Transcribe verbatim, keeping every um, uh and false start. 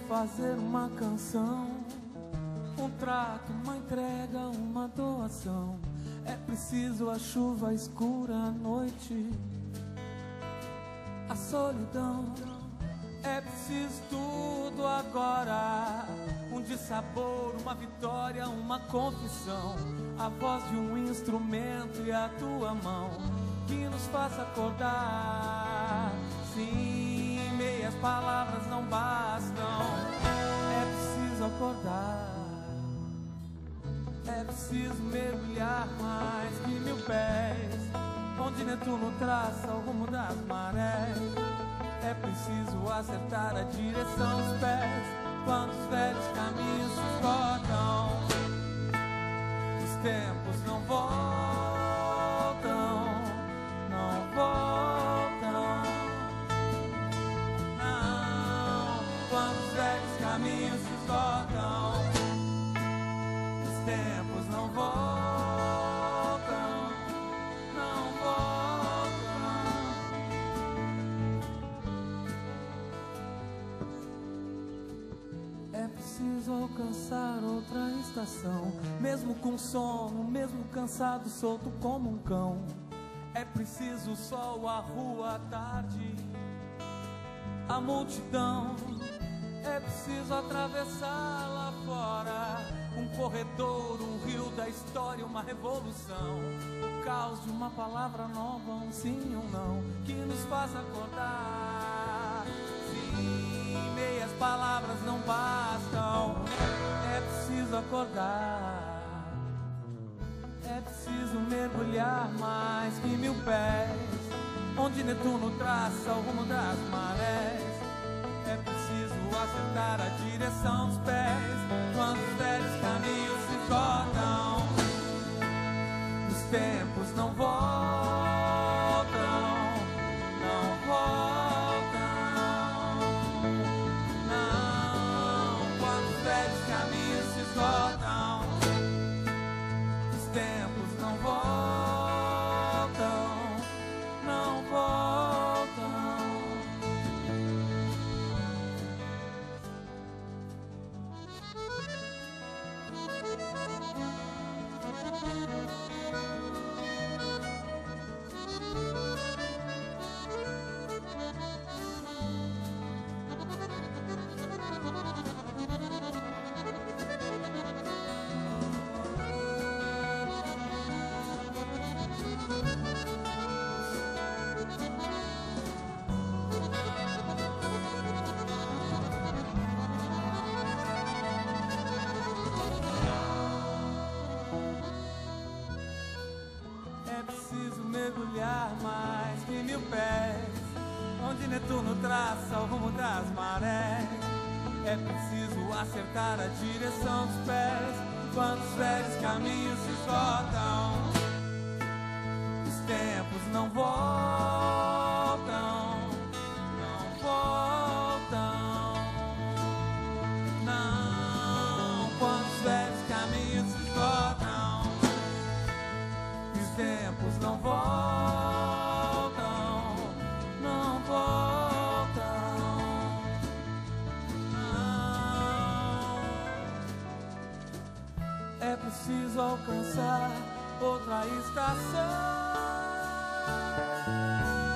fazer uma canção, um trato, uma entrega, uma doação. É preciso a chuva escura à noite, a solidão. É preciso tudo agora, um dissabor, uma vitória, uma confissão, a voz de um instrumento e a tua mão que nos faz acordar. Sim, meias palavras não bastam, é preciso acordar. É preciso mergulhar mais que mil pés, onde Netuno traça o rumo das marés. É preciso acertar a direção dos pés, quando os velhos caminhos se esgotam. Os tempos não voltam, não voltam. Não, quando os velhos caminhos se esgotam. Os tempos não voltam, não voltam. É preciso alcançar outra estação, mesmo com sono, mesmo cansado, solto como um cão. É preciso o sol, a rua, a tarde, a multidão. É preciso atravessar lá fora um corredor, um rio da história, uma revolução, o caos de uma palavra nova, um sim ou um não, que nos faz acordar. Sim, meias palavras não bastam, é preciso acordar. É preciso mergulhar mais que mil pés, onde Netuno traça o rumo das marés. É preciso acertar a direção dos pés, quando os velhos caminhos se esgotam. Os tempos não voltam, não voltam. Não, quando os velhos caminhos se esgotam. Os tempos não voltam, não voltam. Mergulhar mais que mil pés, onde Netuno traça o rumo das marés. É preciso acertar a direção dos pés, quando os velhos caminhos se esgotam. Os tempos não voltam, não voltam. Não, quando os velhos caminhos se esgotam. Os tempos não voltam, não voltam. Não. É preciso alcançar outra estação.